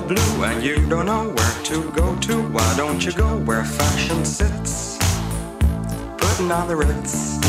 blue and you don't know where to go to, why don't you go where fashion sits, putting on the Ritz?